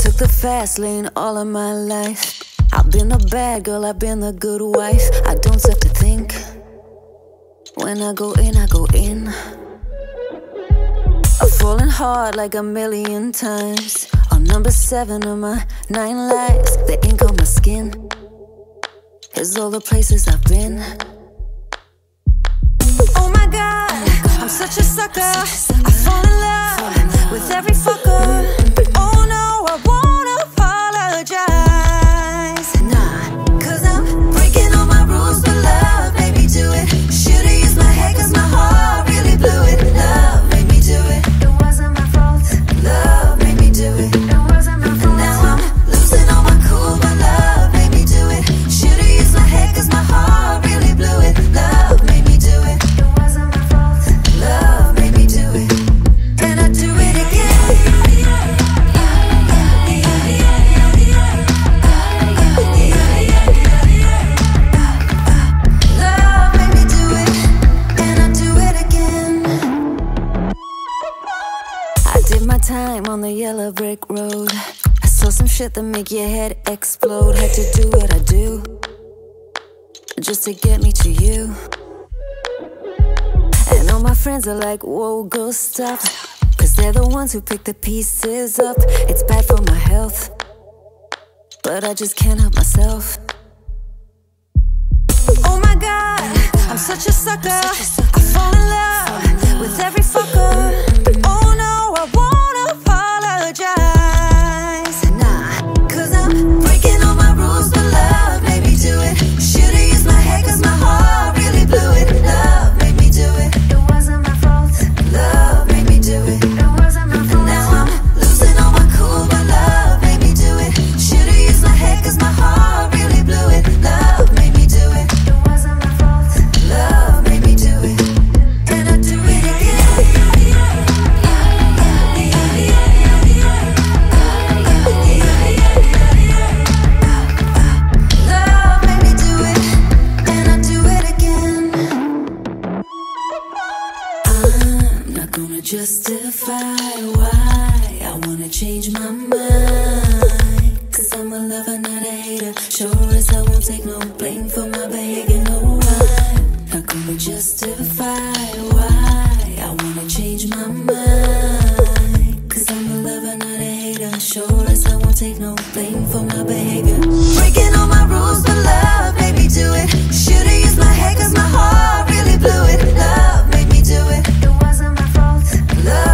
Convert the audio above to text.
Took the fast lane all of my life. I've been the bad girl, I've been the good wife. I don't have to think. When I go in, I go in. I'm falling hard like a million times. On number 7 of my 9 lives. The ink on my skin is all the places I've been. Oh my God, I'm such a sucker. I fall in love with every fucker. Oh no, I won't apologize. Nah, cause I'm breaking all my rules for love. Baby, do it. Should've used my head cause my heart really blew it. Love made me do it. It wasn't my fault. Love made me do it. It wasn't my fault. Now I'm losing all my cool, but love made me do it. Should've used my head cause my heart really blew it. Love made me do it. It wasn't my fault. Love made me do it. And I do it again. Love made me do it. And I do it again. I did my time on the yellow brick road. I saw some shit that make your head explode. Had to do what I do just to get me to you. And all my friends are like, whoa, girl, stop. Cause they're the ones who pick the pieces up. It's bad for my health, but I just can't help myself. Oh my God, I'm such a sucker. I fall in love with every fucker. Oh no, I won't apologize. Nah, cause I'm breaking all my rules for love. Baby, do it. Should've used my head cause my heart really blew it. Love made me do it. It wasn't my fault. Love made me do it. It wasn't my fault. Now I'm losing all my cool, but love made me do it. Should've used my head cause my heart really blew it. Love made me do it. It wasn't my fault. Love made me do it. And I do it again. Love made me do it. And I do it again. I'm not gonna justify why I wanna change my mind. Cause I'm a lover, not a hater. Sure as I won't take no blame for my behavior. No, I'm not gonna justify why I wanna change my mind. Cause I'm a lover, not a hater. Sure as I won't take no blame for my behavior. Breaking all my rules for love, baby, do it. Should've used my head cause my heart really blew it. Love made me do it. It wasn't my fault. Love